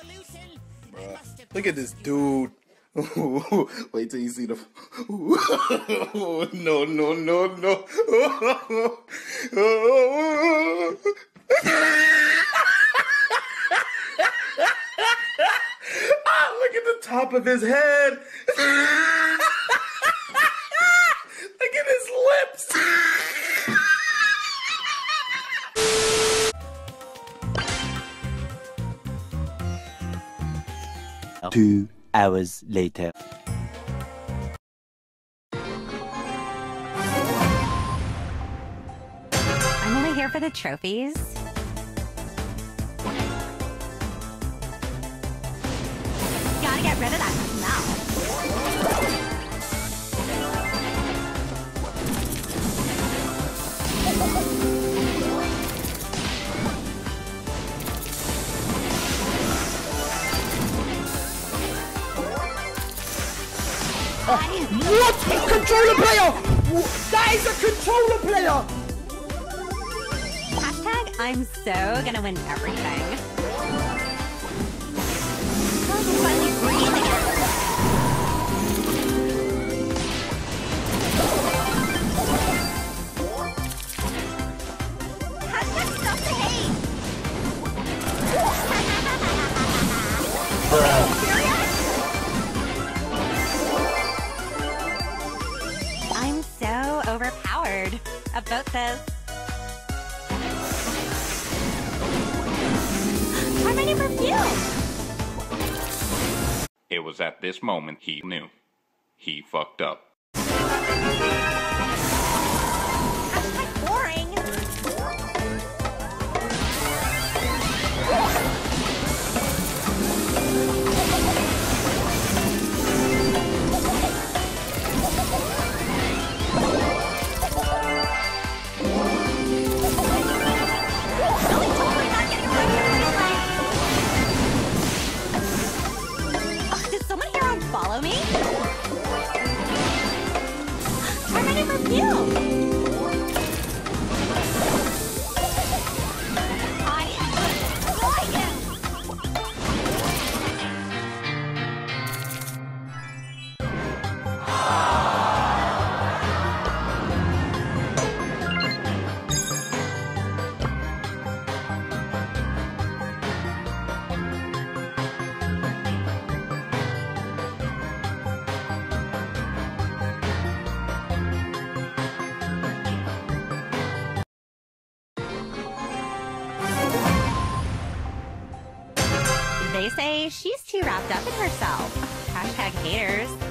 Bruh. Look at this dude. Wait till you see the. No, no, no, no. Look at the top of his head. Look at his lips. 2 hours later. I'm only here for the trophies. Gotta get rid of that smell. What? Controller player! That is a controller player! Hashtag I'm so gonna win everything. Oh, I'm finally breathing again. Hashtag stop the hate! I'm so overpowered about this. Try my new perfume! It was at this moment he knew. He fucked up. Hashtag boring! Follow me? Try my new perfume! I am destroying him! They say she's too wrapped up in herself. Hashtag haters.